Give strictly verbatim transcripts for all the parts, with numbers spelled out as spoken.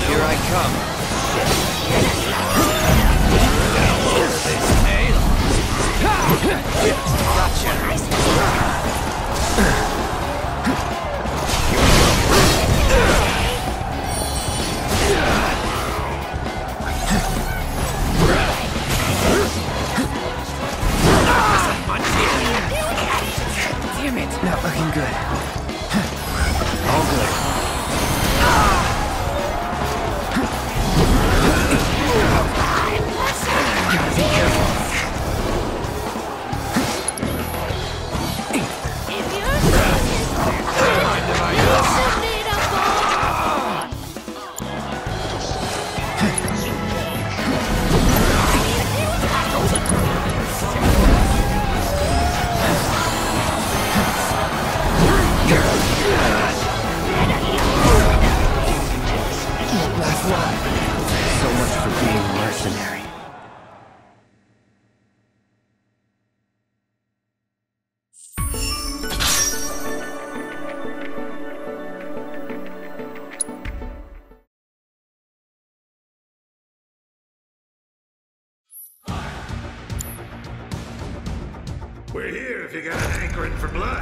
Here I come. Damn it! Not looking good. All good. Gotta be careful. So much for being a mercenary. We're here if you got an hankering for blood.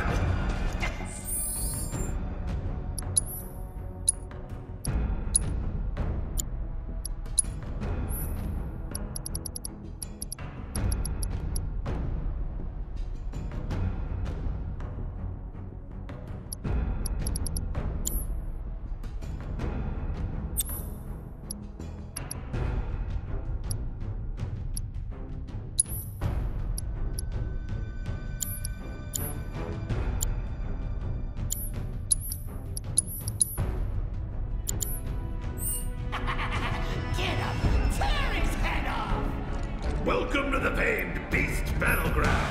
Welcome to the Pained Beast Battleground.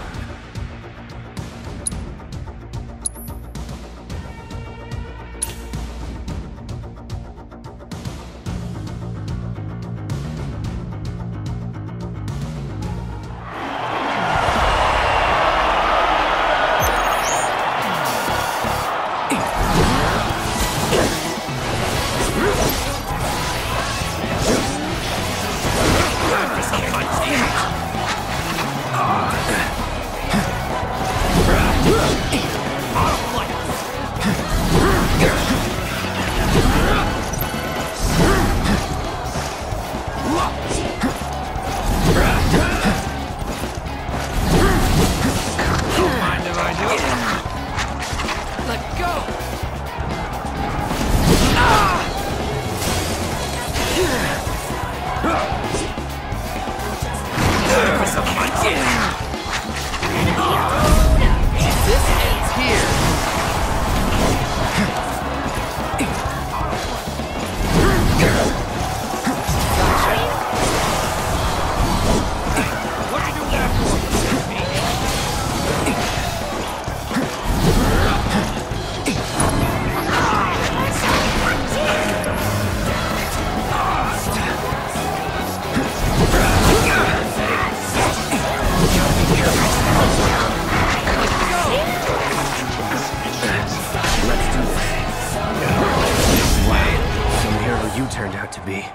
Turned out to be.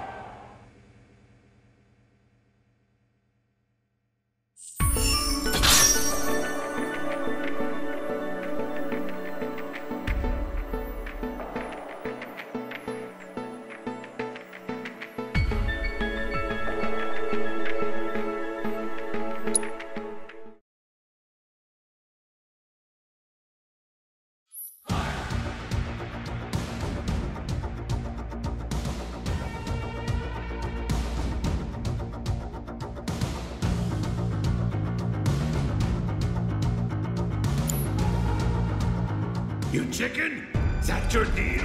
You chicken? Is that your deal?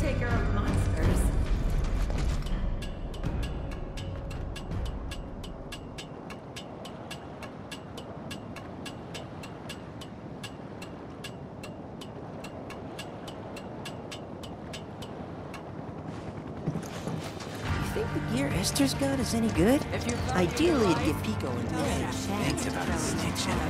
take care of monsters. Think the gear Esther's got is any good? Ideally, it'd get Pico and May. Thanks about the snitching.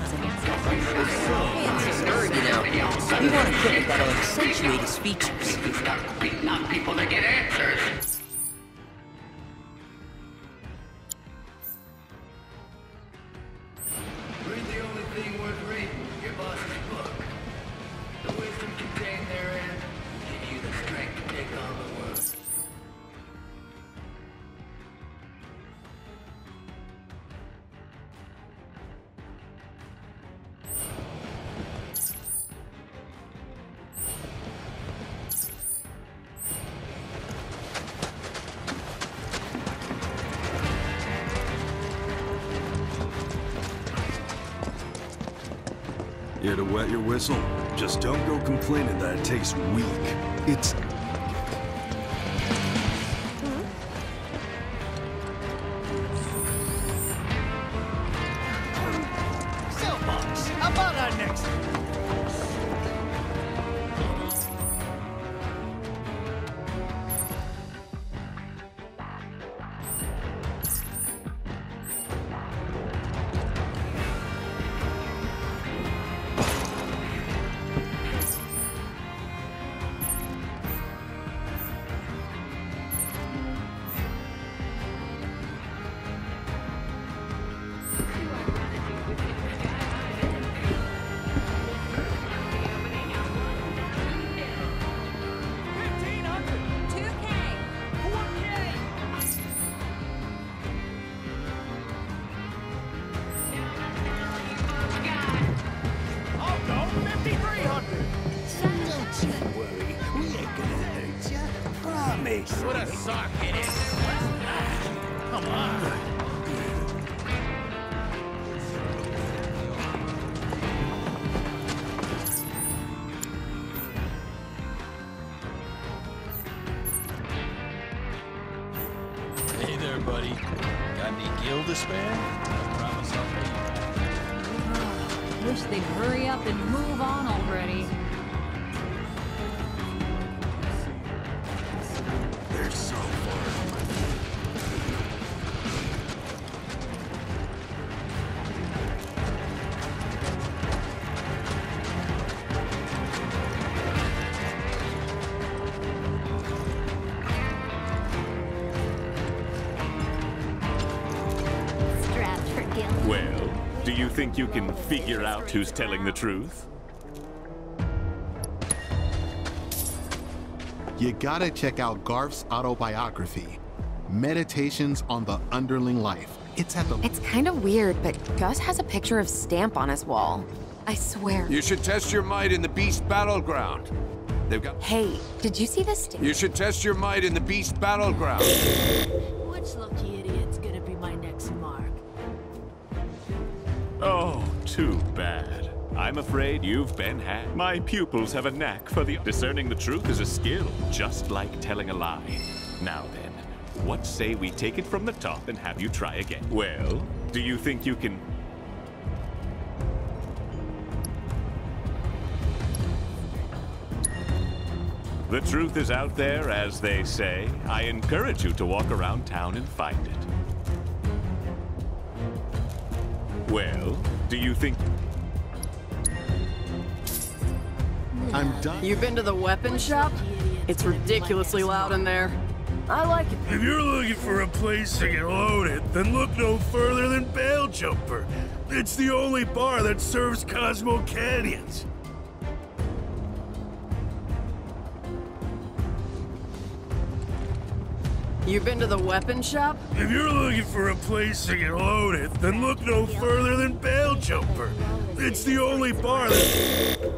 You know, we want equipment that'll accentuate his features. You've got to beat on people to get answers. Read the only thing worth reading, your boss's book. The wisdom contained therein will give you the strength to take on the world. Here to wet your whistle? Just don't go complaining that it tastes weak. It's... Soapbox, how about our next? What a sock it is. Come on. Hey there, buddy. Got any gil to spare? I promise I'll pay you back. Wish they'd hurry up and move on already. They're so far. Strapped for guilt. Well, do you think you can figure out who's telling the truth? You gotta check out Garf's autobiography, Meditations on the Underling Life. It's at the... It's kind of weird, but Gus has a picture of Stamp on his wall. I swear. You should test your might in the Beast Battleground. They've got... Hey, did you see this? You should test your might in the Beast Battleground. Which lucky idiot's gonna be my next mark? Oh, too bad. I'm afraid you've been had. My pupils have a knack for the... Discerning the truth is a skill, just like telling a lie. Now then, what say we take it from the top and have you try again? Well, do you think you can... The truth is out there, as they say. I encourage you to walk around town and find it. Well, do you think... I'm done. You've been to the weapon shop? It's ridiculously loud in there. I like it. If you're looking for a place to get loaded, then look no further than Bail Jumper. It's the only bar that serves Cosmo Canyons. You've been to the weapon shop? If you're looking for a place to get loaded, then look no further than Bail Jumper. It's the only bar that...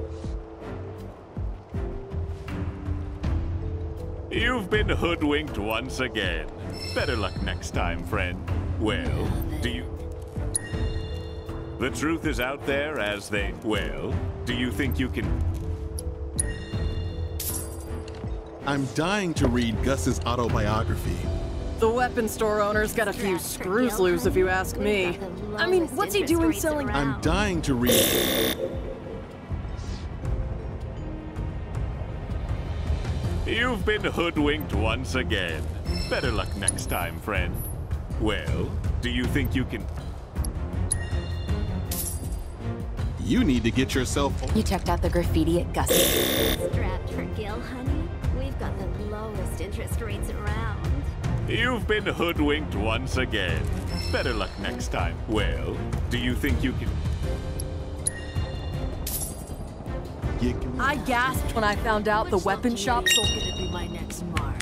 You've been hoodwinked once again. Better luck next time, friend. Well, do you... The truth is out there, as they... Well, do you think you can... I'm dying to read Gus's autobiography. The weapon store owner's got a few screws loose, if you ask me. I mean, what's he doing selling? I'm dying to read. You've been hoodwinked once again. Better luck next time, friend. Well, do you think you can... You need to get yourself... You checked out the graffiti at Gus's. Strapped for Gil, honey? We've got the lowest interest rates around. You've been hoodwinked once again. Better luck next time. Well, do you think you can... I gasped when I found out the weapon shop sold... gonna be my next mark.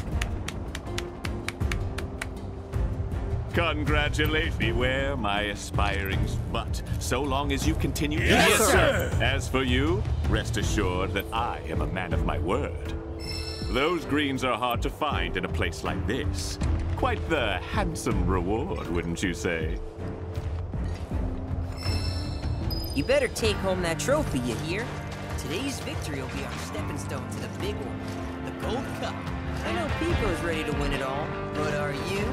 Congratulate me, beware my aspiring butt, so long as you continue... Yes, sir! As for you, rest assured that I am a man of my word. Those greens are hard to find in a place like this. Quite the handsome reward, wouldn't you say? You better take home that trophy, you hear? Today's victory will be our stepping stone to the big one, the Gold Cup. I know Pico's ready to win it all, but are you?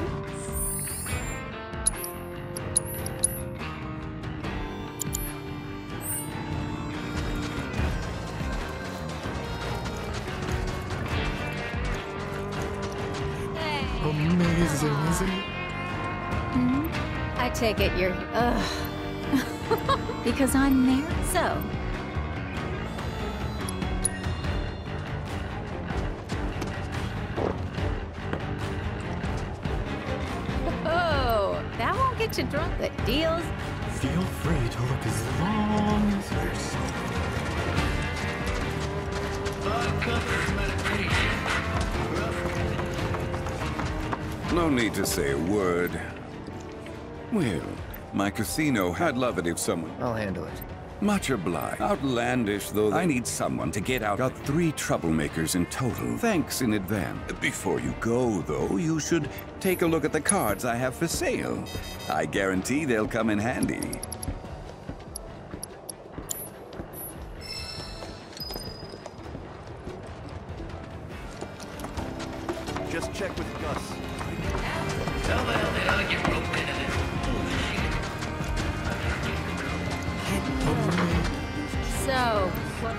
Amazing, isn't it? Hmm? I take it you're... Ugh. Because I'm there, so... Oh, that won't get you drunk, but deals... Feel free to look as long as you're No need to say a word. Well, my casino, I'd love it if someone... I'll handle it. Much obliged. Outlandish, though. I need someone to get out. Got three troublemakers in total. Thanks in advance. Before you go, though, you should take a look at the cards I have for sale. I guarantee they'll come in handy. Just check with Gus. Tell them that I'll get roped into this bullshit. So, what...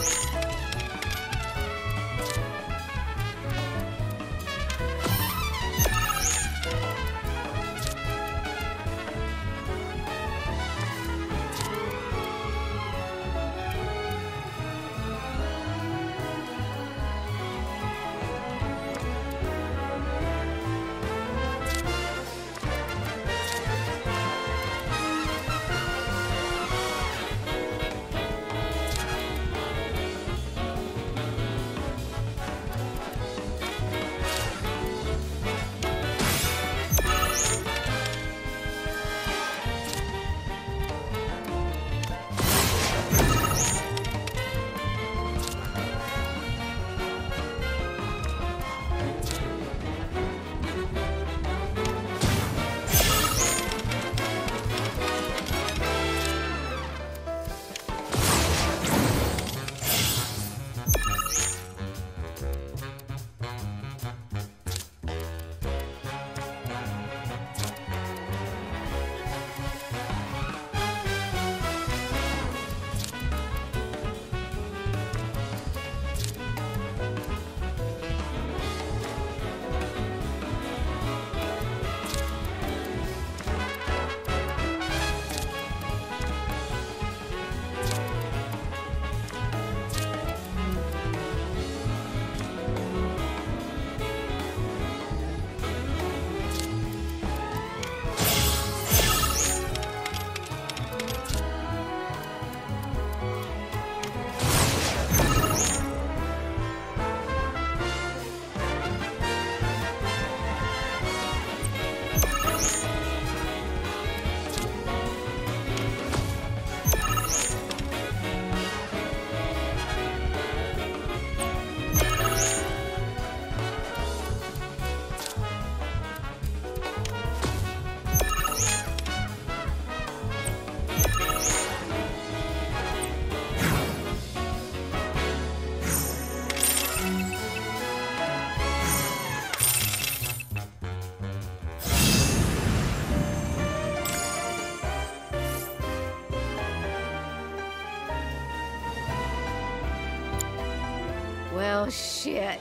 Well, shit.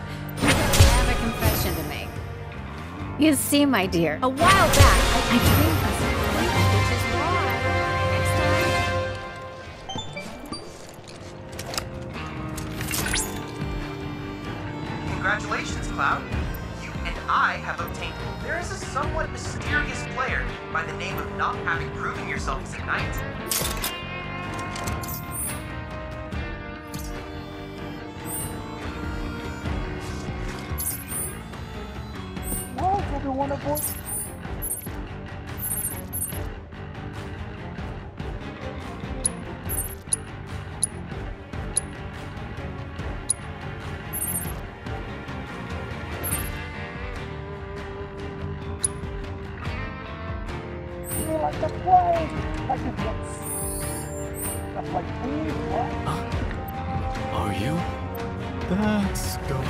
I have a confession to make. You see, my dear, a while back, I, I dreamed of something, which is why, next time... Congratulations, Cloud. You and I have obtained... There is a somewhat mysterious player by the name of not having proven yourself as Ignite. Everyone aboard. You like to play? I can get stuff like me. Uh, are you? Let's go.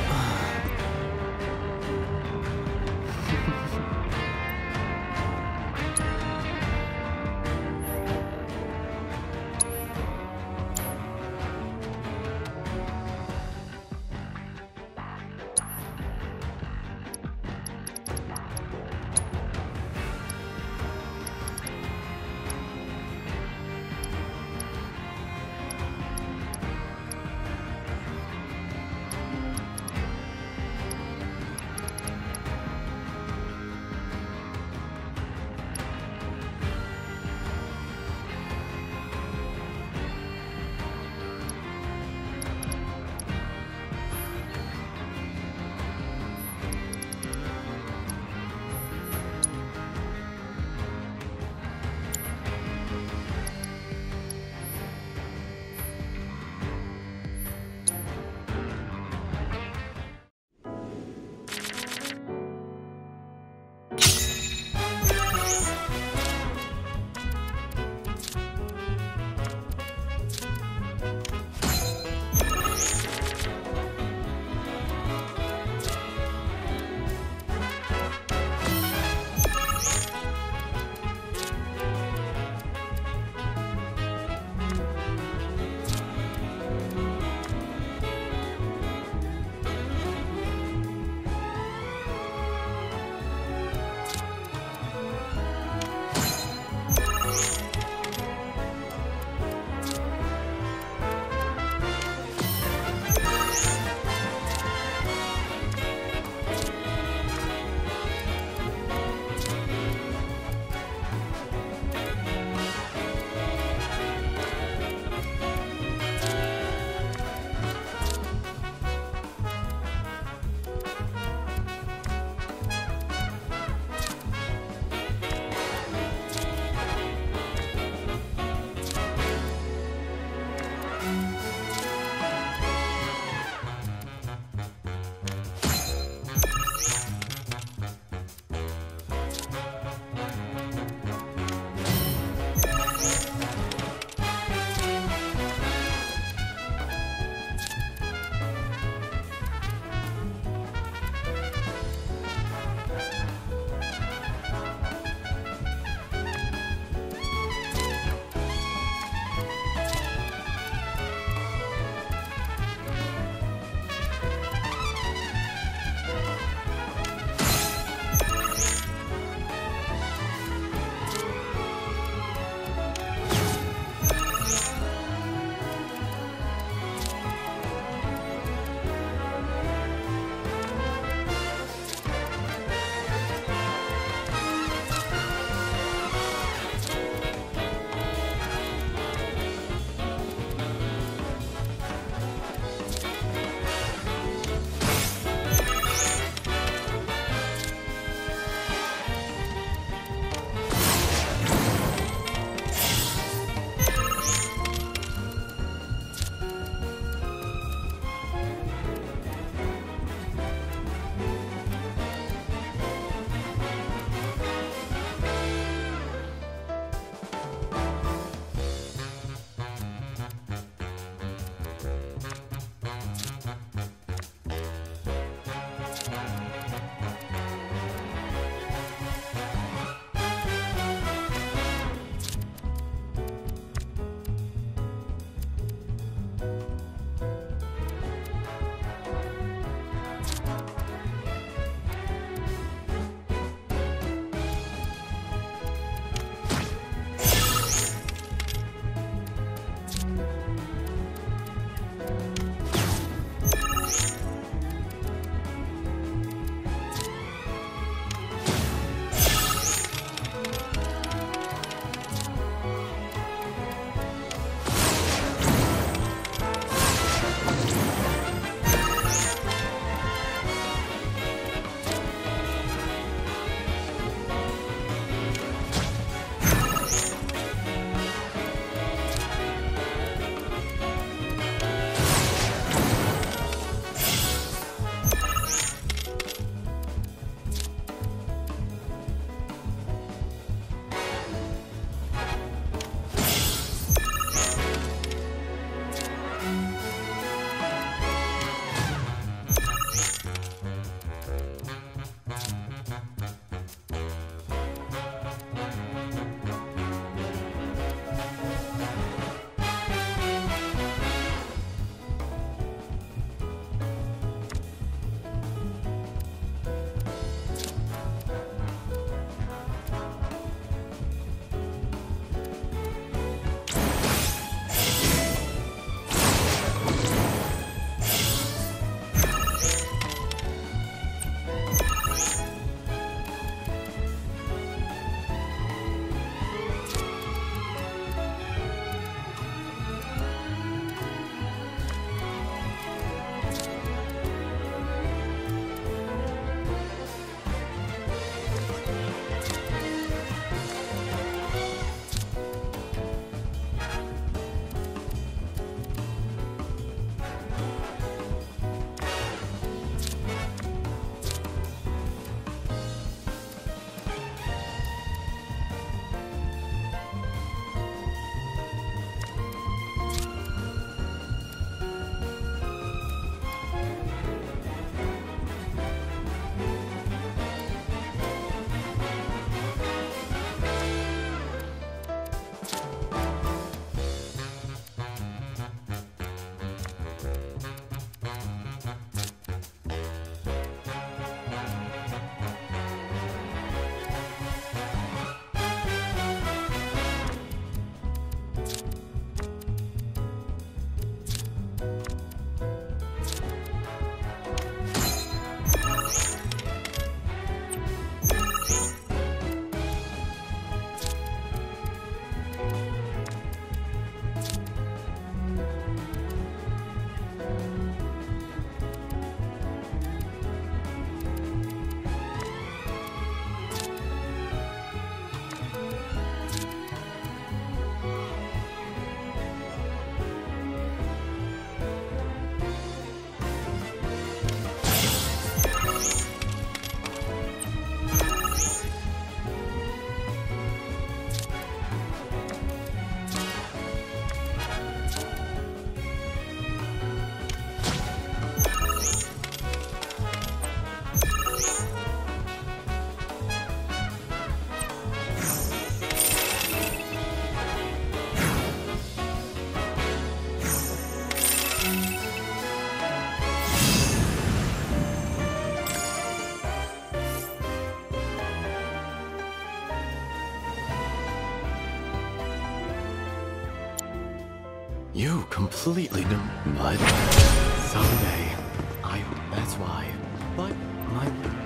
You completely do, but someday, I, that's why. But my,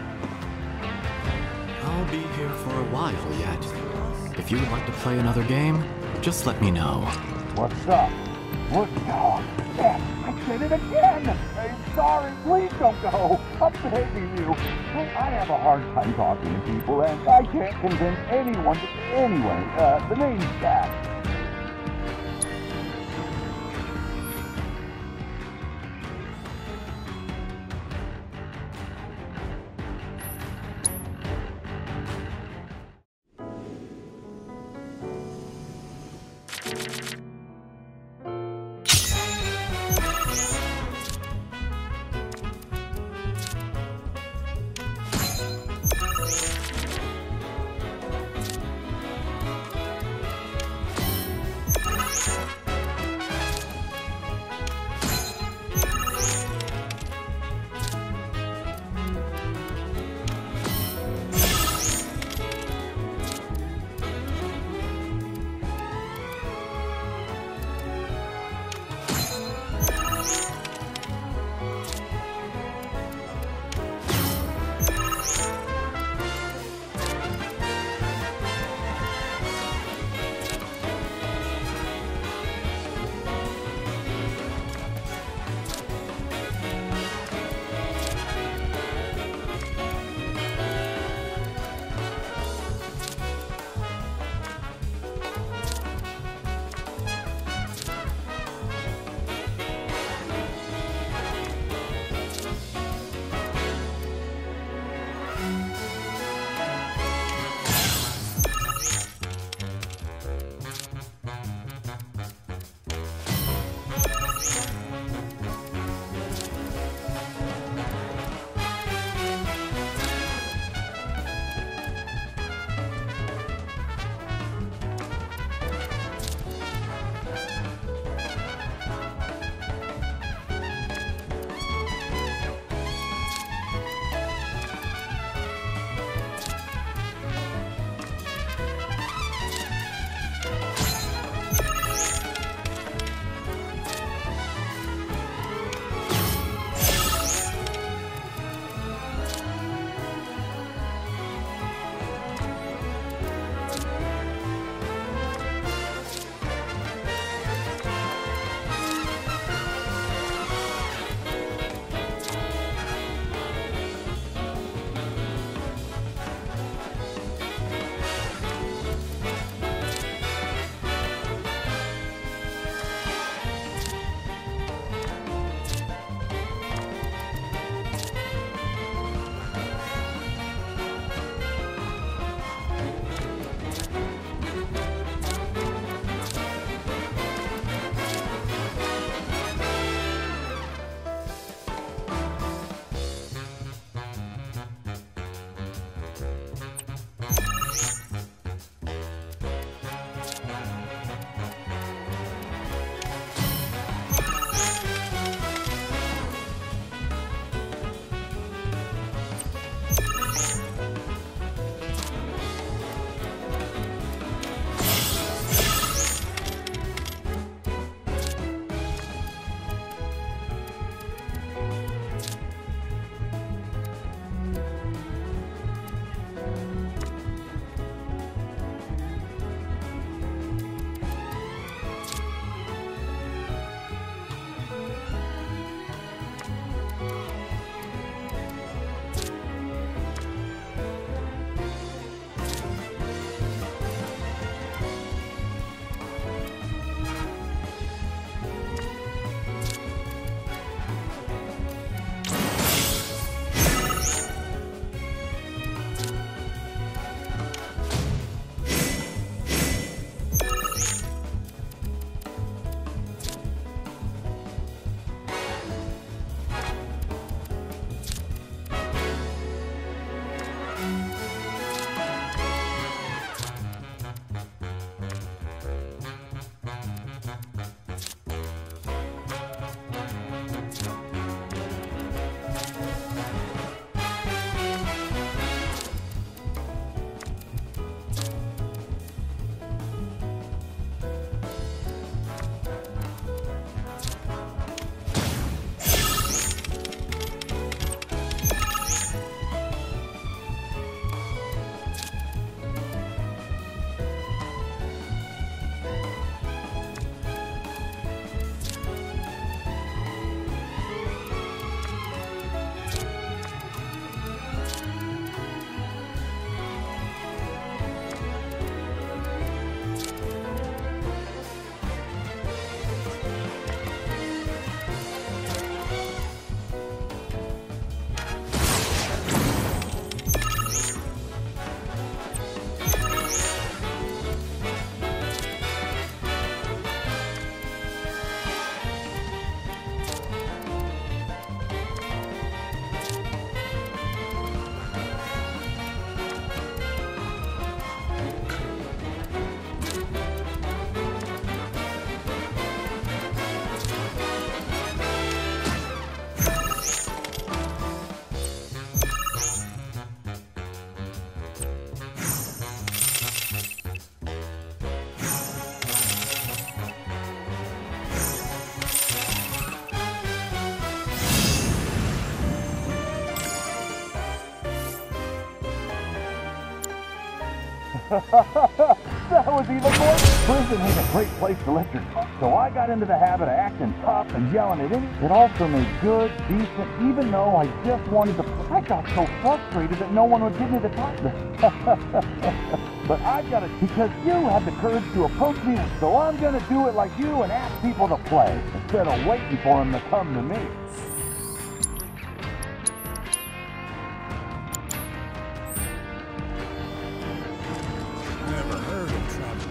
I'll be here for a while yet. If you would like to play another game, just let me know. What's up? What? Oh, man, I said it again! I'm sorry, please don't go! I'm begging you. I have a hard time talking to people, and I can't convince anyone to... Anyway, uh, the name's Jack. That was even more. Prison ain't a great place to let your talk, so I got into the habit of acting tough and yelling at any. It also made good, decent, even though I just wanted to. I got so frustrated that no one would give me the time. But I got it because you had the courage to approach me, so I'm gonna do it like you and ask people to play instead of waiting for them to come to me. Never heard of travel.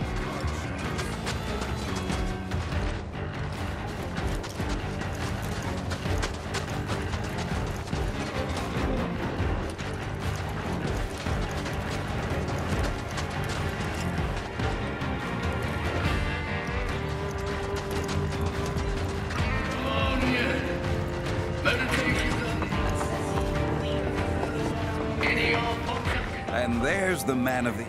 And there's the man of the...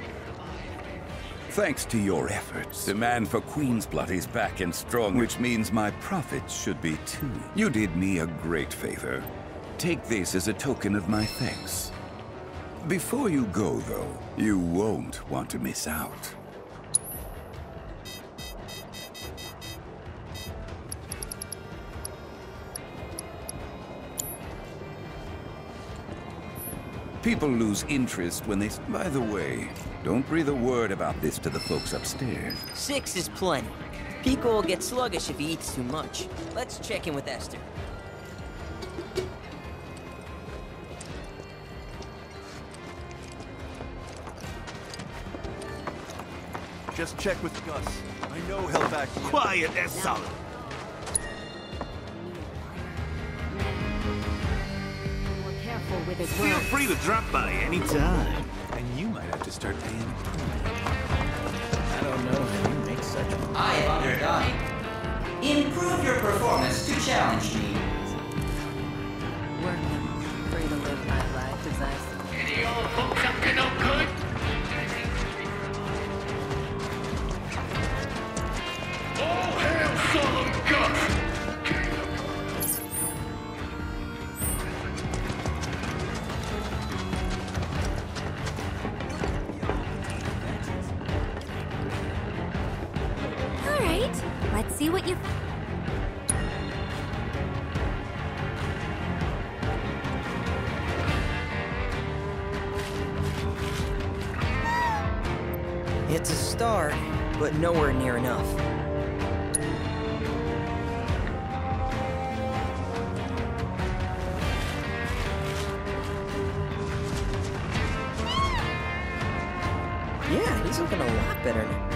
Thanks to your efforts, the man for Queen's Blood is back and strong, which means my profits should be too. You did me a great favor. Take this as a token of my thanks. Before you go, though, you won't want to miss out. People lose interest when they... By the way, don't breathe a word about this to the folks upstairs. Six is plenty. Pico will get sluggish if he eats too much. Let's check in with Esther. Just check with Gus. I know he'll back you. Quiet, that's solid. With his Feel words. free to drop by anytime. And you might have to start paying attention. I don't know how you make such a... I have undergone. Improve your performance to challenge me. Working, free to live my life as I see. Any old folks up to no good? Oh, hail Solemn Gus! Let's see what you... It's a start, but nowhere near enough. Yeah, he's looking a lot better now.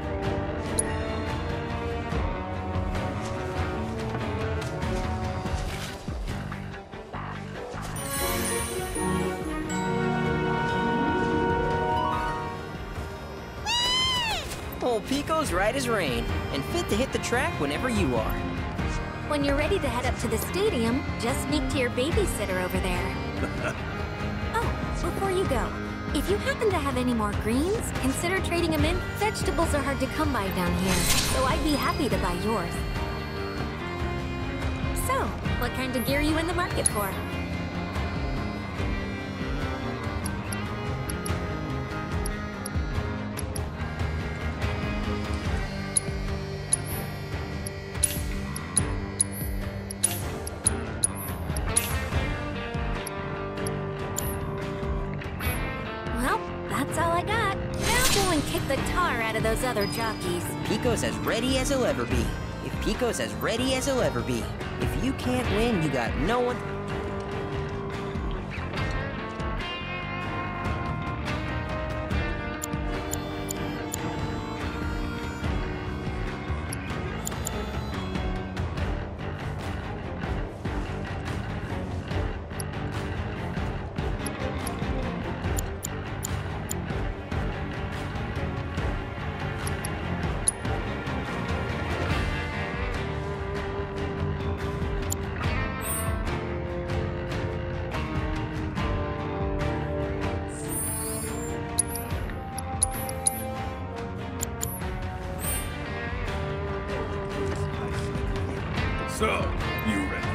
Old Pico's right as rain, and fit to hit the track whenever you are. When you're ready to head up to the stadium, just sneak to your babysitter over there. Oh, before you go, if you happen to have any more greens, consider trading them in. Vegetables are hard to come by down here, so I'd be happy to buy yours. So, what kind of gear are you in the market for? Kick the tar out of those other jockeys. Pico's as ready as he'll ever be. If Pico's as ready as he'll ever be. If you can't win, you got no one... So, you ready?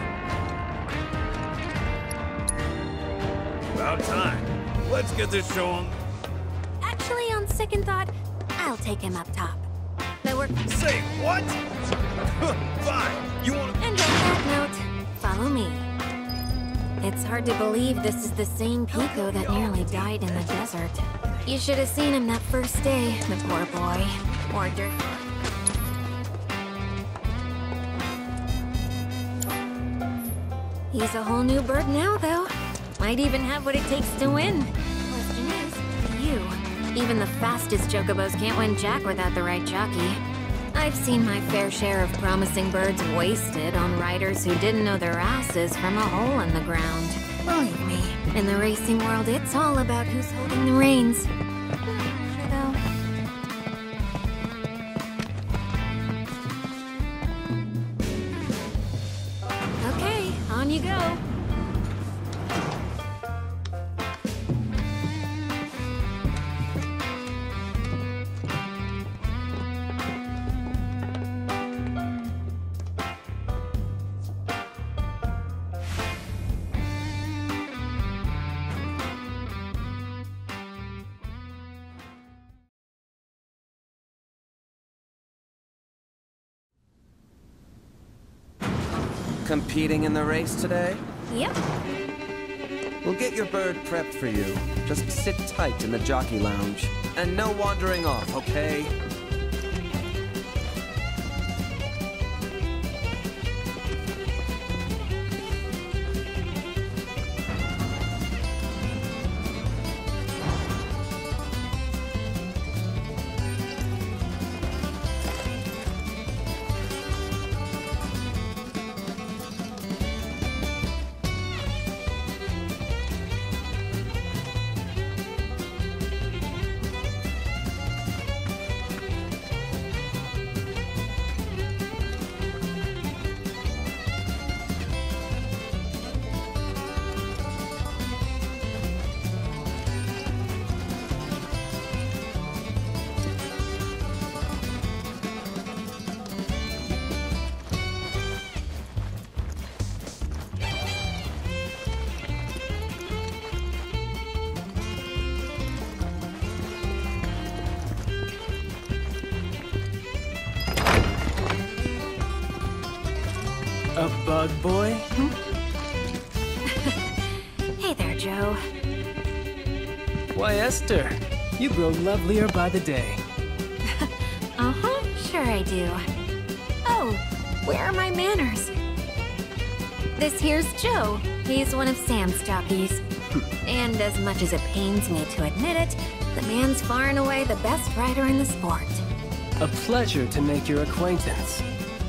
About time. Let's get this show on. Actually, second thought, I'll take him up top. That work. Say what? Fine. You want? And on that note, follow me. It's hard to believe this is the same Pico that nearly died in the desert. You should have seen him that first day, the poor boy. Or dirt. He's a whole new bird now, though. Might even have what it takes to win. Question is, you. Even the fastest chocobos can't win Jack without the right jockey. I've seen my fair share of promising birds wasted on riders who didn't know their asses from a hole in the ground. Believe me, in the racing world, it's all about who's holding the reins. Kiddo. Okay, on you go. Competing in the race today? Yep. We'll get your bird prepped for you. Just sit tight in the jockey lounge. And no wandering off, okay? A bug boy? Hmm? Hey there, Joe. Why, Esther, you grow lovelier by the day. Uh-huh, sure I do. Oh, where are my manners? This here's Joe. He's one of Sam's jockeys. And as much as it pains me to admit it, the man's far and away the best rider in the sport. A pleasure to make your acquaintance.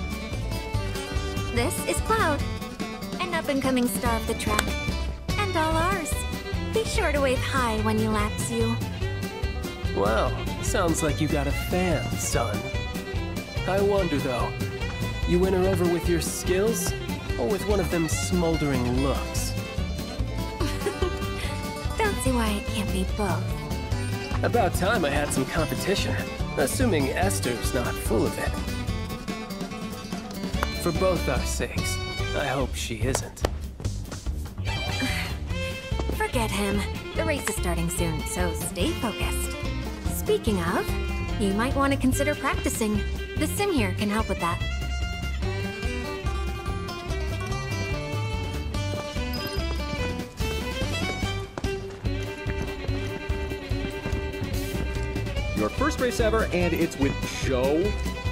This is Cloud, an up-and-coming star of the track. And all ours. Be sure to wave hi when he laps you. Well, sounds like you got a fan, son. I wonder, though, you win her over with your skills, or with one of them smoldering looks? Don't see why it can't be both. About time I had some competition, assuming Esther's not full of it. For both our sakes, I hope she isn't. Forget him. The race is starting soon, so stay focused. Speaking of, you might want to consider practicing. The sim here can help with that. Your first race ever, and it's with Joe?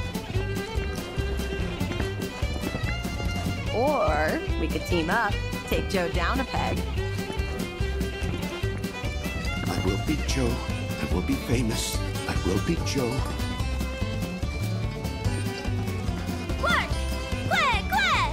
Or we could team up, take Joe down a peg. I will beat Joe. I will be famous. I will beat Joe. Clark! Clark! Clark!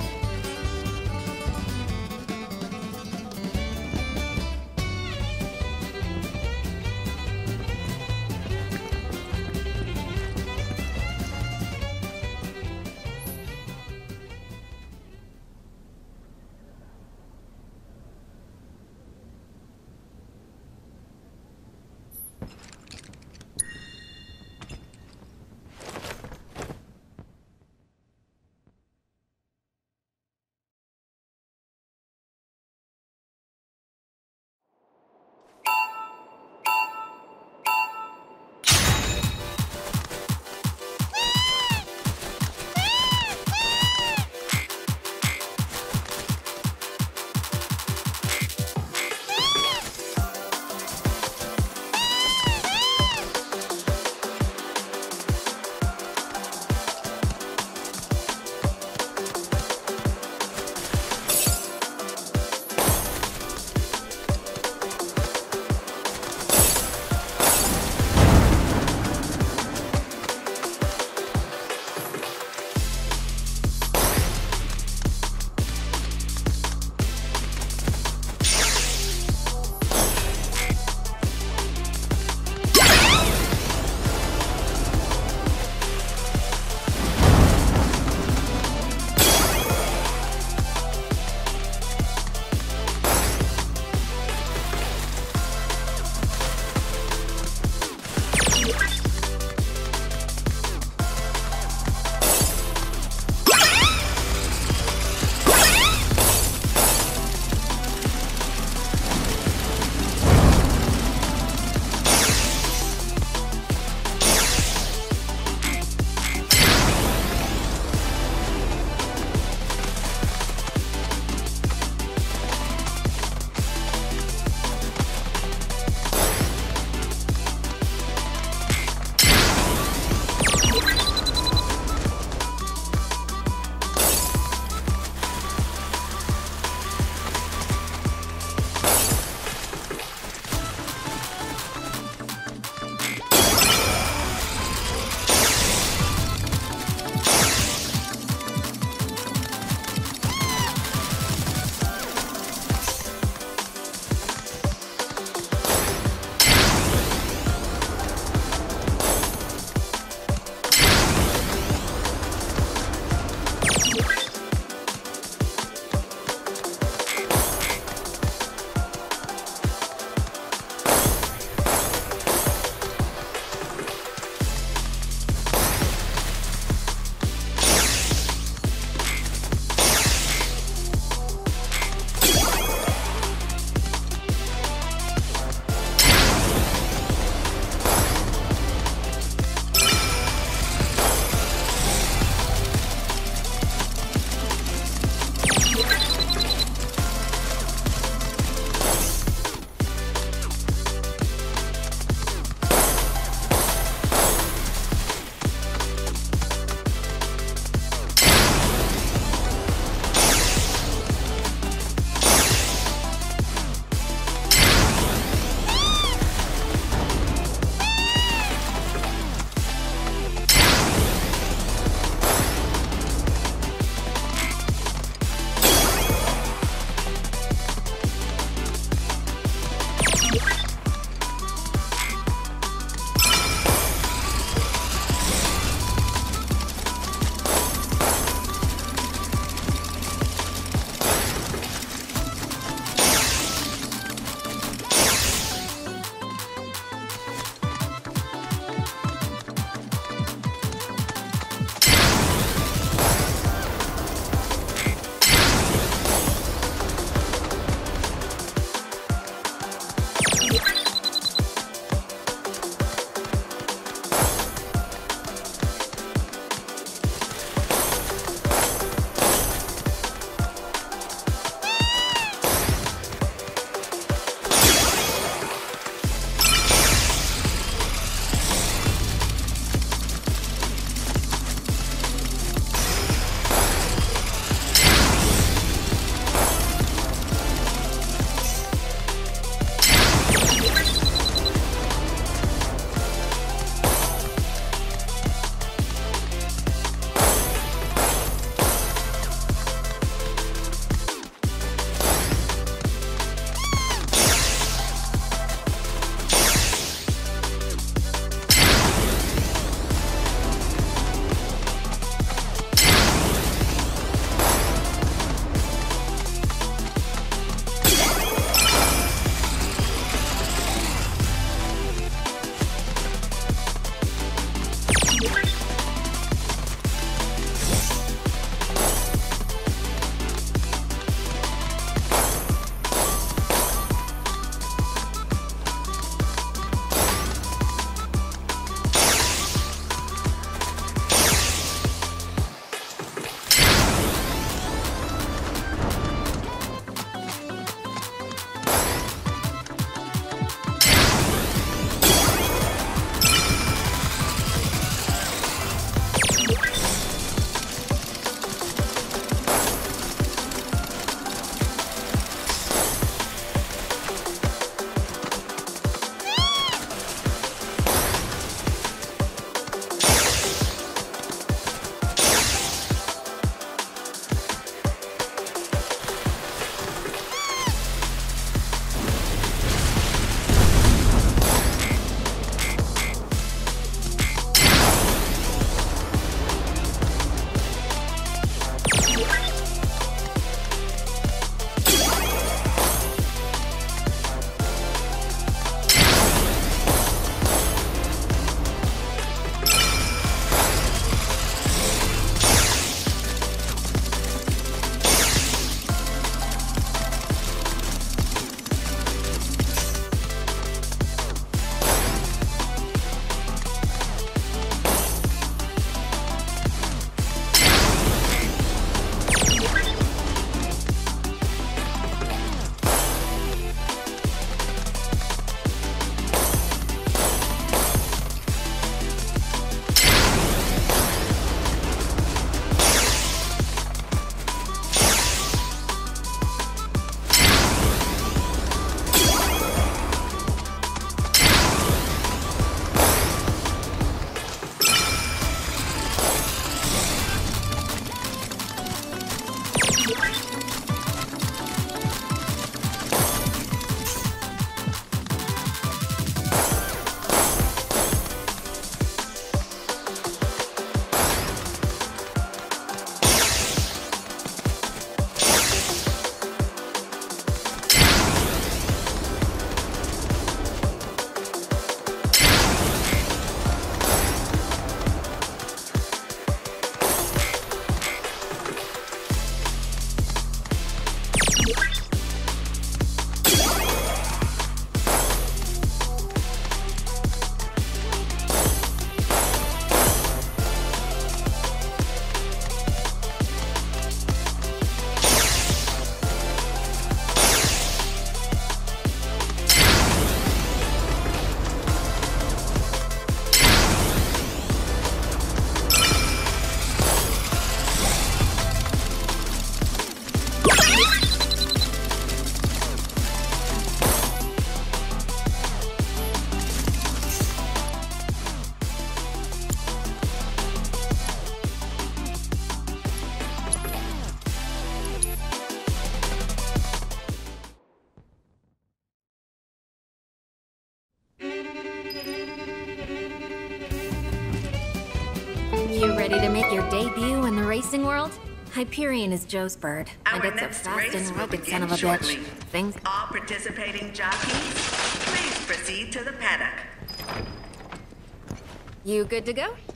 make your debut in the racing world? Hyperion is Joe's bird, and Our it's a next fast race and will rugged begin son of a shortly. bitch. Think? All participating jockeys, please proceed to the paddock. You good to go?